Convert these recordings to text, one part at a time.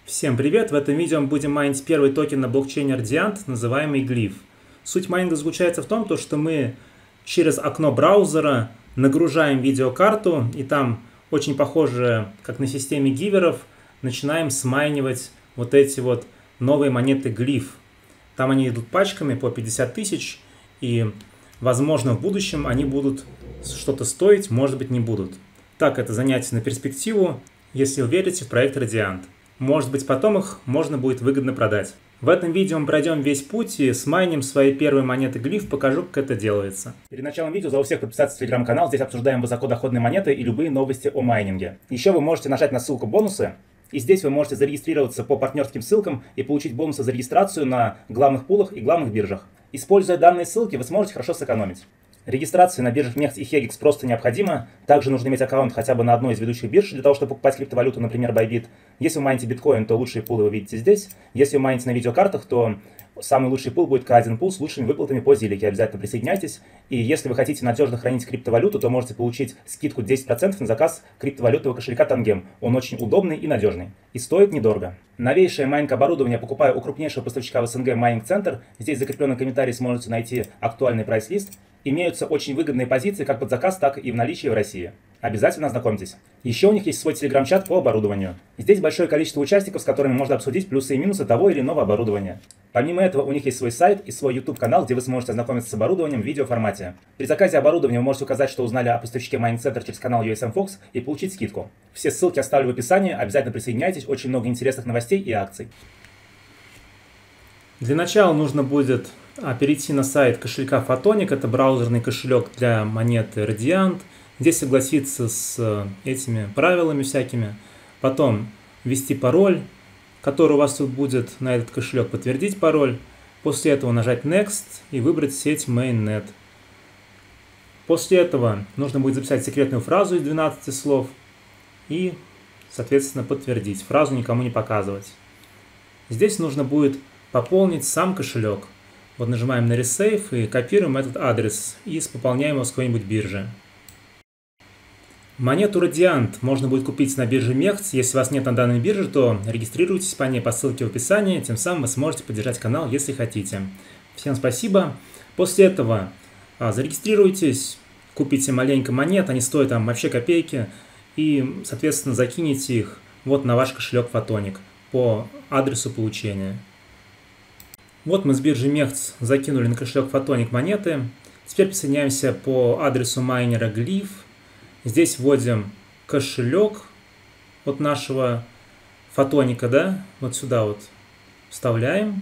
Всем привет! В этом видео мы будем майнить первый токен на блокчейне Radiant, называемый Glyph. Суть майнинга заключается в том, что мы через окно браузера нагружаем видеокарту, и там очень похоже, как на системе гиверов, начинаем смайнивать вот эти вот новые монеты Glyph. Там они идут пачками по 50 тысяч, и возможно в будущем они будут что-то стоить, может быть не будут. Так, это занятие на перспективу, если вы верите в проект Radiant. Может быть, потом их можно будет выгодно продать. В этом видео мы пройдем весь путь и смайним свои первые монеты Glyph, покажу, как это делается. Перед началом видео зову всех подписаться в телеграм-канал, здесь обсуждаем высокодоходные монеты и любые новости о майнинге. Еще вы можете нажать на ссылку «Бонусы», и здесь вы можете зарегистрироваться по партнерским ссылкам и получить бонусы за регистрацию на главных пулах и главных биржах. Используя данные ссылки, вы сможете хорошо сэкономить. Регистрация на биржах Neft и Hegex просто необходима. Также нужно иметь аккаунт хотя бы на одной из ведущих бирж для того, чтобы покупать криптовалюту, например, Bybit. Если вы майните биткоин, то лучшие пулы вы видите здесь. Если вы майните на видеокартах, то самый лучший пул будет K1 Pool с лучшими выплатами по Zilliq. Обязательно присоединяйтесь. И если вы хотите надежно хранить криптовалюту, то можете получить скидку 10% на заказ криптовалютного кошелька Tangem. Он очень удобный и надежный. И стоит недорого. Новейшее майнинг оборудование покупаю у крупнейшего поставщика в СНГ Mining Center. Здесь в закрепленном комментарии сможете найти актуальный прайс-лист. Имеются очень выгодные позиции как под заказ, так и в наличии в России. Обязательно ознакомьтесь. Еще у них есть свой телеграм-чат по оборудованию. Здесь большое количество участников, с которыми можно обсудить плюсы и минусы того или иного оборудования. Помимо этого, у них есть свой сайт и свой YouTube-канал, где вы сможете ознакомиться с оборудованием в видеоформате. При заказе оборудования вы можете указать, что узнали о поставщике Mining Center через канал USM Fox и получить скидку. Все ссылки оставлю в описании, обязательно присоединяйтесь, очень много интересных новостей и акций. Для начала нужно будет перейти на сайт кошелька Photonic, это браузерный кошелек для монеты Radiant. Здесь согласиться с этими правилами всякими. Потом ввести пароль, который у вас тут будет на этот кошелек, подтвердить пароль. После этого нажать Next и выбрать сеть Mainnet. После этого нужно будет записать секретную фразу из 12 слов и, соответственно, подтвердить. Фразу никому не показывать. Здесь нужно будет пополнить сам кошелек. Вот нажимаем на Resave и копируем этот адрес и пополняем его с какой-нибудь биржи. Монету Radiant можно будет купить на бирже MEXC. Если у вас нет на данной бирже, то регистрируйтесь по ней по ссылке в описании. Тем самым вы сможете поддержать канал, если хотите. Всем спасибо. После этого зарегистрируйтесь, купите маленько монет, они стоят там вообще копейки. И, соответственно, закинете их вот на ваш кошелек Photonic по адресу получения. Вот мы с биржи MEXC закинули на кошелек Photonic монеты. Теперь присоединяемся по адресу майнера Glyph. Здесь вводим кошелек от нашего Photonic, да, вот сюда вот вставляем.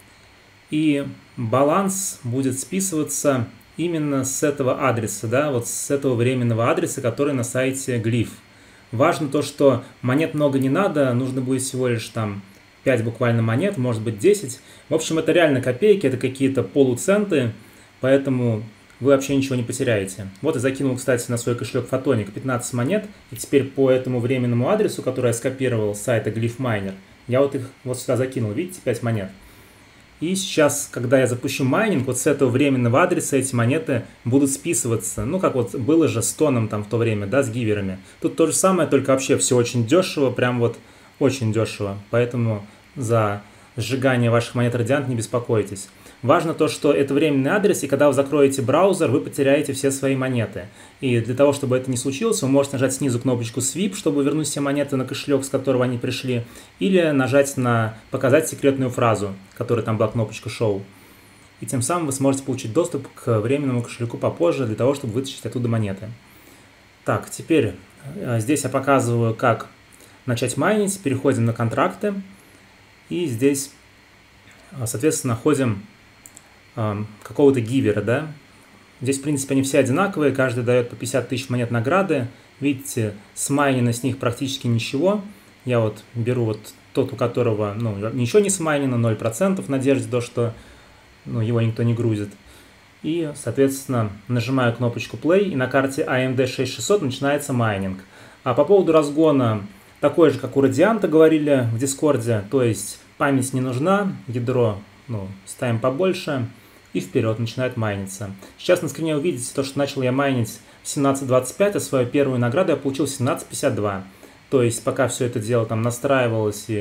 И баланс будет списываться именно с этого адреса, да, вот с этого временного адреса, который на сайте Glyph. Важно то, что монет много не надо, нужно будет всего лишь там 5 буквально монет, может быть 10. В общем, это реально копейки, это какие-то полуценты, поэтому вы вообще ничего не потеряете. Вот я закинул, кстати, на свой кошелек Photonic 15 монет, и теперь по этому временному адресу, который я скопировал с сайта Glyph Miner, я вот их вот сюда закинул, видите, 5 монет. И сейчас, когда я запущу майнинг, вот с этого временного адреса эти монеты будут списываться. Ну, как вот было же с тоном там в то время, да, с гиверами. Тут то же самое, только вообще все очень дешево, прям вот очень дешево. Поэтому за сжигание ваших монет Radiant не беспокойтесь. Важно то, что это временный адрес, и когда вы закроете браузер, вы потеряете все свои монеты. И для того, чтобы это не случилось, вы можете нажать снизу кнопочку Sweep, чтобы вернуть все монеты на кошелек, с которого они пришли, или нажать на «Показать секретную фразу», которая там была кнопочка Show. И тем самым вы сможете получить доступ к временному кошельку попозже, для того, чтобы вытащить оттуда монеты. Так, теперь здесь я показываю, как начать майнить. Переходим на контракты. И здесь, соответственно, находим какого-то гивера, да. Здесь, в принципе, они все одинаковые, каждый дает по 50 тысяч монет награды. Видите, смайнено с них практически ничего. Я вот беру вот тот, у которого, ну, ничего не смайнено, 0%, в надежде, то, что его никто не грузит. И, соответственно, нажимаю кнопочку Play, и на карте AMD 6600 начинается майнинг. А по поводу разгона, такой же, как у Radiant говорили в Дискорде, то есть память не нужна, ядро ставим побольше, и вперед начинает майниться. Сейчас на скрине увидите то, что начал я майнить в 17.25, а свою первую награду я получил в 17.52. То есть пока все это дело там настраивалось и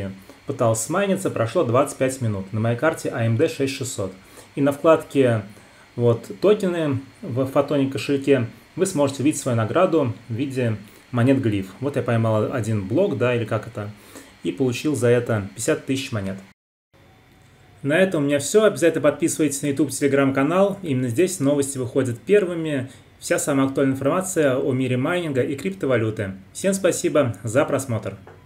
пытался смайниться, прошло 25 минут. На моей карте AMD 6600. И на вкладке вот токены в Photonix кошельке вы сможете увидеть свою награду в виде монет глиф. Вот я поймал один блок, да, или как это, и получил за это 50 тысяч монет. На этом у меня все. Обязательно подписывайтесь на YouTube, телеграм-канал. Именно здесь новости выходят первыми. Вся самая актуальная информация о мире майнинга и криптовалюты. Всем спасибо за просмотр.